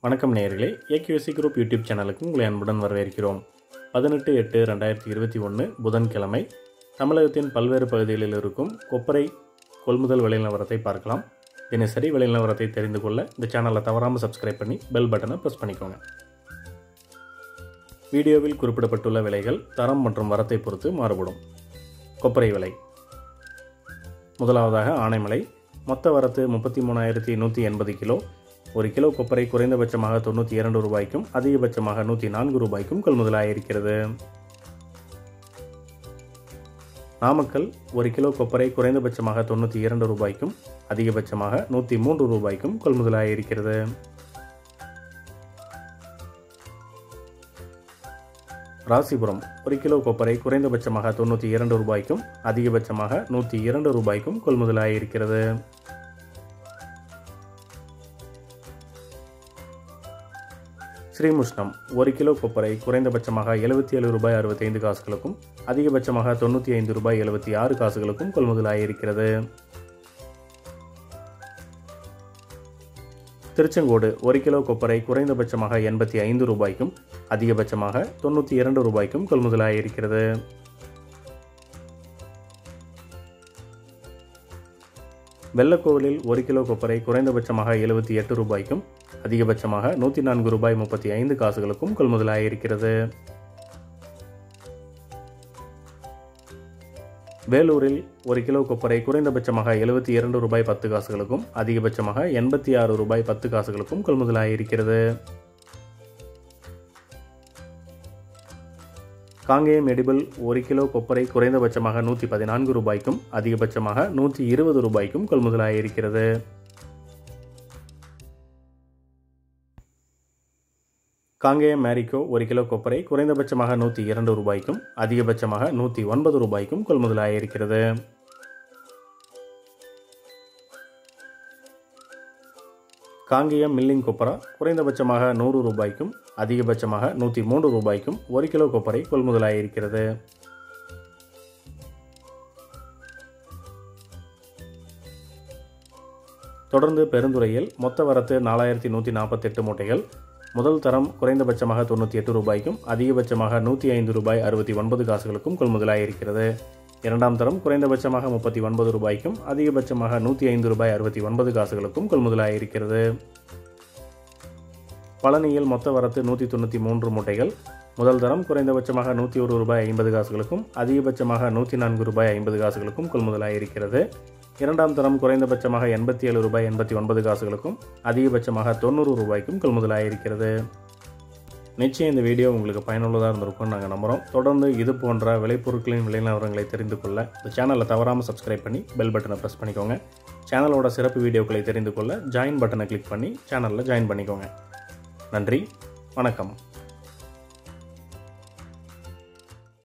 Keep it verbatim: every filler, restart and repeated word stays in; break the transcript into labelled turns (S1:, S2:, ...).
S1: வணக்கம் நேயர்களே, AQSC group YouTube சேனலுக்கு உங்களை அன்புடன் வரவேற்கிறோம். பதினெட்டு எட்டு ரெண்டாயிரத்தி இருபத்தி ஒன்று புதன்கிழமை தமிழகத்தின் பல்வேறு பகுதிகளில் இருக்கும் கொப்பரை கொள்முதல் விலை நிலவரத்தை பார்க்கலாம். தினசரி விலை நிலவரத்தை தெரிந்து கொள்ள இந்த சேனலை தவறாமல் சப்ஸ்கிரைப் பண்ணி பெல் பட்டனை ப்ரெஸ் பண்ணிக்கோங்க. வீடியோவில் குறிப்பிடப்பட்டுள்ள விலைகள் தரம் மற்றும் வரத்தை பொறுத்து மாறுபடும். கொப்பரை விலை முதலாவதாக ஆனைமலை. மொத்த வரத்து முப்பத்தி மூணாயிரத்தி நூற்றி எண்பது கிலோ. ஒரு கிலோ கொப்பரை குறைந்தபட்சமாக தொண்ணூற்றி இரண்டு ரூபாய்க்கும் அதிகபட்சமாக நூற்றி நான்கு ரூபாய்க்கும் கொள்முதலாயிருக்கிறது. நாமக்கல். ஒரு கிலோ கொப்பரை குறைந்தபட்சமாக தொண்ணூற்றி இரண்டு ரூபாய்க்கும் அதிகபட்சமாக நூற்றி மூன்று ரூபாய்க்கும் கொள்முதலாயிருக்கிறது. ராசிபுரம். ஒரு கிலோ கொப்பரை குறைந்தபட்சமாக தொண்ணூற்றி இரண்டு ரூபாய்க்கும் அதிகபட்சமாக நூற்றி இரண்டு ரூபாய்க்கும் கொள்முதலாயிருக்கிறது. ஸ்ரீமுஷ்ணம். ஒரு கிலோ கொப்பரை குறைந்தபட்சமாக எழுபத்தி ஏழு ரூபாய் அறுபத்தி ஐந்து காசுகளுக்கும் அதிகபட்சமாக தொண்ணூற்றி ஐந்து ரூபாய் எழுபத்தி ஆறு காசுகளுக்கும் கொள்முதலாயிருக்கிறது. திருச்செங்கோடு. ஒரு கிலோ கொப்பரை குறைந்தபட்சமாக எண்பத்தி ஐந்து ரூபாய்க்கும் அதிகபட்சமாக தொண்ணூற்றி இரண்டு ரூபாய்க்கும் கொள்முதலாயிருக்கிறது. வெள்ளக்கோவிலில் ஒரு கிலோ கொப்பரை குறைந்தபட்சமாக எழுபத்தி எட்டு ரூபாய்க்கும் அதிகபட்சமாக நூற்றி நான்கு ரூபாய் முப்பத்தி ஐந்து காசுகளுக்கும் கொள்முதலாயிருக்கிறது. வேலூரில் ஒரு கிலோ கொப்பரை குறைந்தபட்சமாக எழுபத்தி இரண்டு ரூபாய் பத்து காசுகளுக்கும் அதிகபட்சமாக எண்பத்தி ஆறு ரூபாய் பத்து காசுகளுக்கும் கொள்முதலாயிருக்கிறது. காங்கேயம் எடிபிள். ஒரு கிலோ கொப்பரை குறைந்தபட்சமாக நூற்றி பதினான்கு ரூபாய்க்கும் அதிகபட்சமாக நூற்றி இருபது ரூபாய்க்கும் கொள்முதலாயிருக்கிறது. காங்கேயம் மேரிக்கோ. ஒரு கிலோ கொப்பரை குறைந்தபட்சமாக நூற்றி இரண்டு ரூபாய்க்கும் அதிகபட்சமாக நூற்றி ஒன்பது ரூபாய்க்கும் கொள்முதலாயிருக்கிறது. காங்கேயம் மில்லிங் கொப்பரா. குறைந்தபட்சமாக நூறு ரூபாய்க்கும் அதிகபட்சமாக நூற்றி மூன்று ரூபாய்க்கும் ஒரு கிலோ கொப்பரை கொள்முதலாயிருக்கிறது. தொடர்ந்து பெருந்துறையில் மொத்த வரத்து நாலாயிரத்தி நூற்றி நாற்பத்தி எட்டு மூட்டைகள். முதல் தரம் குறைந்தபட்சமாக தொண்ணூற்றி எட்டு ரூபாய்க்கும் அதிகபட்சமாக நூற்றி ஐந்து ரூபாய் அறுபத்தி ஒன்பது காசுகளுக்கும் கொள்முதலாயிருக்கிறது. இரண்டாம் தரம் குறைந்தபட்சமாக முப்பத்தி ஒன்பது ரூபாய்க்கும் அதிகபட்சமாக நூற்றி ஐந்து ரூபாய் அறுபத்தி ஒன்பது காசுகளுக்கும் கொள்முதலாயிருக்கிறது. பழனியில் மொத்த வரத்து நூற்றி தொண்ணூற்றி மூன்று மூட்டைகள். முதல் தரம் குறைந்தபட்சமாக நூற்றி ஒரு ரூபாய் ஐம்பது காசுகளுக்கும் அதிகபட்சமாக நூற்றி நான்கு ரூபாய் ஐம்பது காசுகளுக்கும் கொள்முதலாயிருக்கிறது. இரண்டாம் தரம் குறைந்தபட்சமாக எண்பத்தி ஏழு ரூபாய் எண்பத்தி ஒன்பது காசுகளுக்கும் அதிகபட்சமாக தொண்ணூறு ரூபாய்க்கும் கொள்முதலாயிருக்கிறது. நிச்சயம் இந்த வீடியோ உங்களுக்கு பயனுள்ளதாக இருந்திருக்கும்னு நாங்கள் நம்புகிறோம். தொடர்ந்து இது போன்ற விளைபொருட்களின் விலை நிலவரங்களை தெரிந்து கொள்ள இந்த சேனலை தவறாமல் சப்ஸ்கிரைப் பண்ணி பெல் பட்டனை ப்ரெஸ் பண்ணிக்கோங்க. சேனலோட சிறப்பு வீடியோக்களை தெரிந்து கொள்ள ஜாயின் பட்டனை கிளிக் பண்ணி சேனலில் ஜாயின் பண்ணிக்கோங்க. நன்றி, வணக்கம்.